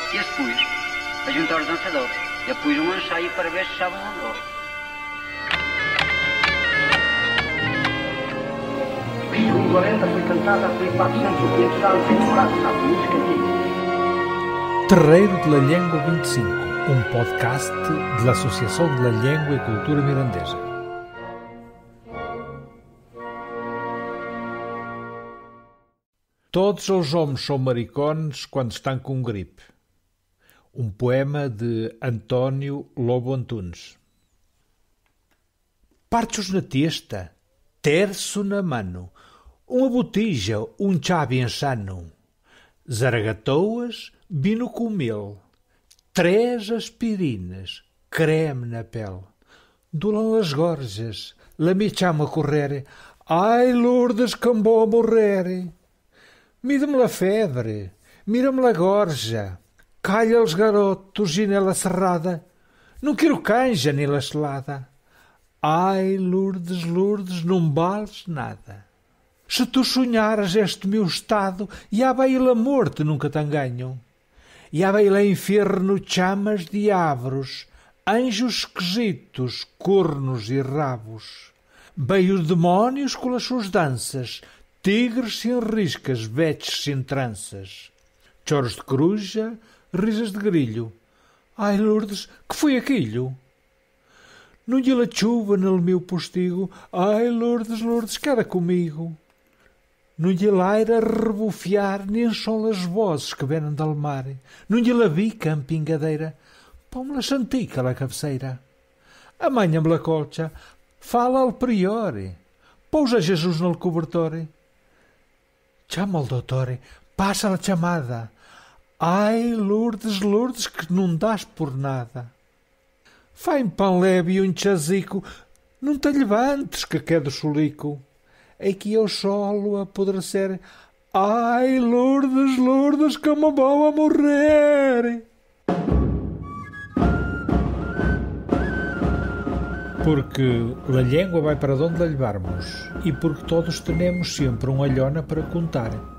E depois, a juntar os dançadores. E depois um ensaio para ver se estavam ou não. Segundo Lorenta foi cantada por 400 ou 500 anos em Morato, sabe? Música antiga. Terreiro de la Llengua 25, um podcast da Associação de la Llengua e Cultura Mirandesa. Todos os homens são maricones quando estão com gripe. Um poema de António Lobo Antunes. Partos na testa, terço na mano, uma botija, um chá bem sano, zaragatoas, vino com mel, 3 aspirinas, creme na pele, dolam as gorjas, la me chama a correr, ai Lourdes que me vou a morrer. Mira-me la febre, mira-me la gorja, calha os garotos, janela cerrada, não quero canja nem la selada. Ai, Lourdes, Lourdes, não vales nada. Se tu sonhares este meu estado, e há bem a morte nunca te enganham. E há bem lá inferno chamas diabros, anjos esquisitos, cornos e rabos. Bem os demónios com as suas danças, tigres sem riscas, betes sem tranças. Choros de coruja, risas de grilho. Ai, Lourdes, que foi aquilo? Não lhe la chuva no meu postigo, ai, Lourdes, Lourdes, cara comigo. Não lhe laira rebufiar, nem são as vozes que vêm del mar. Não lhe la bica em pingadeira, pão-me la chantica la cabeceira. Amanha-me la colcha, fala al priore, pousa Jesus no cobertore. Chama o dottore, passa la chamada. Ai, Lourdes, Lourdes, que não dás por nada. Fai-me pão leve e um chazico, não te levantes que quedo solico. É que eu solo a apodrecer. Ai, Lourdes, Lourdes, que me vou a morrer. Porque a língua vai para onde a levarmos e porque todos temos sempre uma olhona para contar.